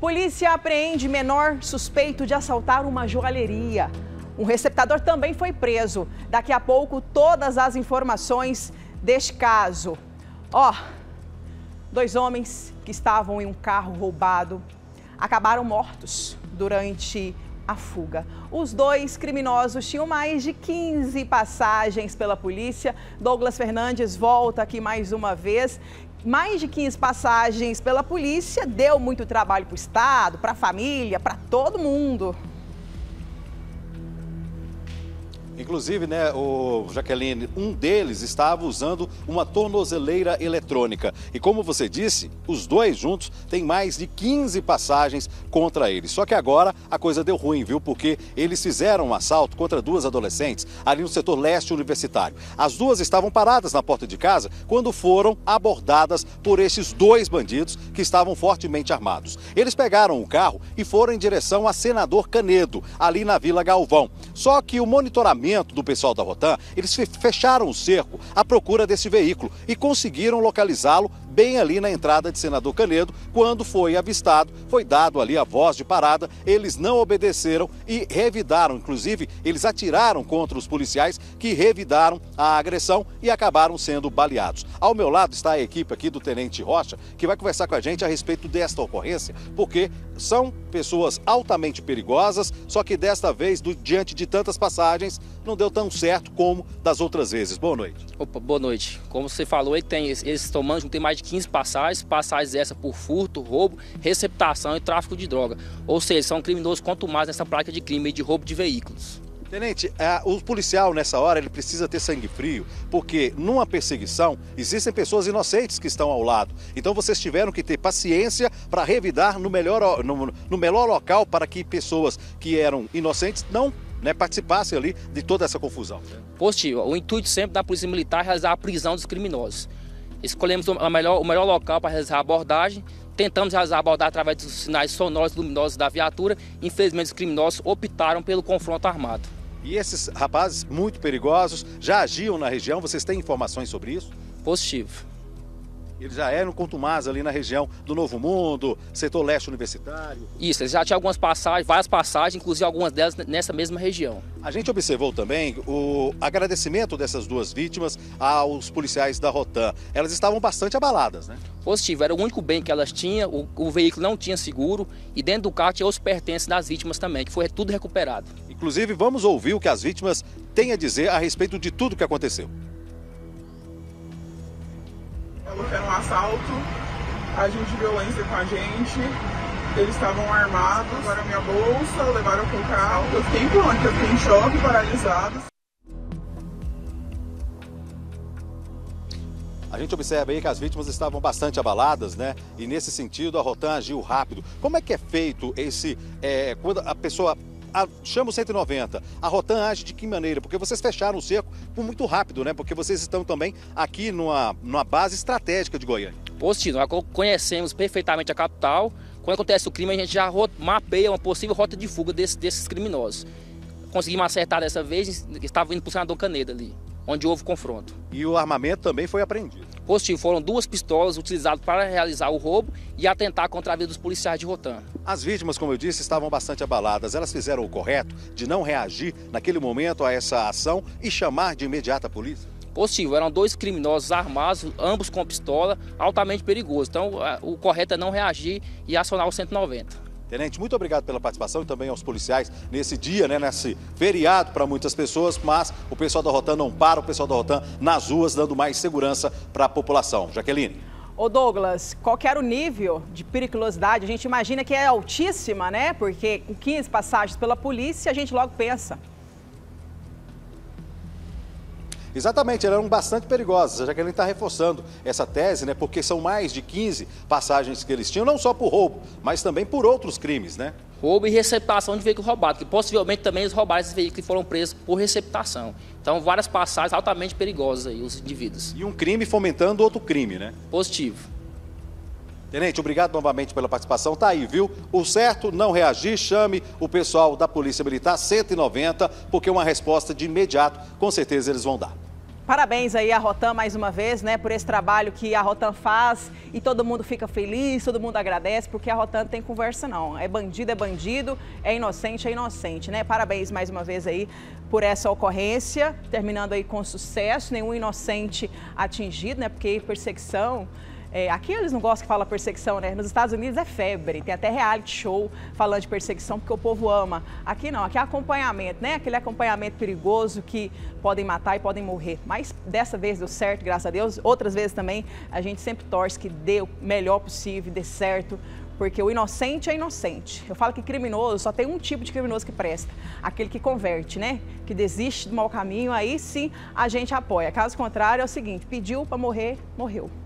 Polícia apreende menor suspeito de assaltar uma joalheria. Um receptador também foi preso. Daqui a pouco, todas as informações deste caso. Dois homens que estavam em um carro roubado acabaram mortos durante a fuga. Os dois criminosos tinham mais de 15 passagens pela polícia. Douglas Fernandes volta aqui mais uma vez. Mais de 15 passagens pela polícia deu muito trabalho para o Estado, para a família, para todo mundo. Inclusive, Jaqueline, um deles estava usando uma tornozeleira eletrônica. E como você disse, os dois juntos têm mais de 15 passagens contra eles. Só que agora a coisa deu ruim, viu? Porque eles fizeram um assalto contra duas adolescentes ali no setor leste universitário. As duas estavam paradas na porta de casa quando foram abordadas por esses dois bandidos que estavam fortemente armados. Eles pegaram o carro e foram em direção a Senador Canedo, ali na Vila Galvão. Só que o monitoramento do pessoal da Rotan, eles fecharam o cerco à procura desse veículo e conseguiram localizá-lo bem ali na entrada de Senador Canedo. Quando foi avistado, foi dado ali a voz de parada, eles não obedeceram e revidaram. Inclusive, eles atiraram contra os policiais que revidaram a agressão e acabaram sendo baleados. Ao meu lado está a equipe aqui do Tenente Rocha, que vai conversar com a gente a respeito desta ocorrência, porque são pessoas altamente perigosas, só que desta vez, diante de tantas passagens, não deu tão certo como das outras vezes. Boa noite. Opa, boa noite. Como você falou, eles tomando, tem mais de 15 passagens essa por furto, roubo, receptação e tráfico de droga. Ou seja, são criminosos quanto mais nessa prática de crime de roubo de veículos. Tenente, o policial nessa hora ele precisa ter sangue frio, porque numa perseguição existem pessoas inocentes que estão ao lado. Então vocês tiveram que ter paciência para revidar no melhor local para que pessoas que eram inocentes não participassem ali de toda essa confusão. Positivo. O intuito sempre da Polícia Militar é realizar a prisão dos criminosos. Escolhemos o melhor local para realizar a abordagem. Tentamos realizar a abordagem através dos sinais sonoros e luminosos da viatura. Infelizmente, os criminosos optaram pelo confronto armado. E esses rapazes muito perigosos já agiam na região? Vocês têm informações sobre isso? Positivo. Eles já eram contumazes ali na região do Novo Mundo, setor leste universitário? Isso, eles já tinham algumas passagens, várias passagens, inclusive algumas delas nessa mesma região. A gente observou também o agradecimento dessas duas vítimas aos policiais da Rotan. Elas estavam bastante abaladas, né? Positivo, era o único bem que elas tinham, o veículo não tinha seguro e dentro do carro tinha os pertences das vítimas também, que foi tudo recuperado. Inclusive, vamos ouvir o que as vítimas têm a dizer a respeito de tudo que aconteceu. Falou que era um assalto, agente de violência com a gente, eles estavam armados, levaram minha bolsa, levaram pro carro, eu fiquei em pânico, eu fiquei em choque, paralisado. A gente observa aí que as vítimas estavam bastante abaladas, né? E nesse sentido a Rotan agiu rápido. Como é que é feito quando a pessoa chama o 190, a Rotan age de que maneira? Porque vocês fecharam o cerco muito rápido, né? Porque vocês estão também aqui numa base estratégica de Goiânia. Positivo, nós conhecemos perfeitamente a capital. Quando acontece o crime, a gente já mapeia uma possível rota de fuga desses criminosos. Conseguimos acertar dessa vez, estava indo para o Senador Canedo ali, onde houve confronto. E o armamento também foi apreendido? Positivo, foram duas pistolas utilizadas para realizar o roubo e atentar contra a vida dos policiais de Rotan. As vítimas, como eu disse, estavam bastante abaladas. Elas fizeram o correto de não reagir naquele momento a essa ação e chamar de imediato a polícia? Positivo, eram dois criminosos armados, ambos com pistola, altamente perigosos. Então, o correto é não reagir e acionar o 190. Tenente, muito obrigado pela participação e também aos policiais nesse dia, né, nesse feriado para muitas pessoas, mas o pessoal da Rotan não para, o pessoal da Rotan nas ruas dando mais segurança para a população. Jaqueline. Ô Douglas, qual que era o nível de periculosidade? A gente imagina que é altíssima, né? Porque com 15 passagens pela polícia, a gente logo pensa. Exatamente, eram bastante perigosas. A Jaqueline está reforçando essa tese, né? Porque são mais de 15 passagens que eles tinham, não só por roubo, mas também por outros crimes, né? Roubo e receptação de veículo roubado, que possivelmente também eles roubaram esses veículos que foram presos por receptação. Então, várias passagens altamente perigosas aí, os indivíduos. E um crime fomentando outro crime, né? Positivo. Tenente, obrigado novamente pela participação. Tá aí, viu? O certo, não reagir, chame o pessoal da Polícia Militar 190, porque uma resposta de imediato, com certeza eles vão dar. Parabéns aí à Rotam mais uma vez, né, por esse trabalho que a Rotam faz e todo mundo fica feliz, todo mundo agradece, porque a Rotam não tem conversa não. É bandido, é inocente, né? Parabéns mais uma vez aí por essa ocorrência, terminando aí com sucesso, nenhum inocente atingido, né, porque perseguição... aqui eles não gostam que fala perseguição, né? Nos Estados Unidos é febre, tem até reality show falando de perseguição porque o povo ama. Aqui não, aqui é acompanhamento, né? Aquele acompanhamento perigoso que podem matar e podem morrer. Mas dessa vez deu certo, graças a Deus. Outras vezes também a gente sempre torce que dê o melhor possível, dê certo. Porque o inocente é inocente. Eu falo que criminoso, só tem um tipo de criminoso que presta. Aquele que converte, né? Que desiste do mau caminho, aí sim a gente apoia. Caso contrário, é o seguinte, pediu para morrer, morreu.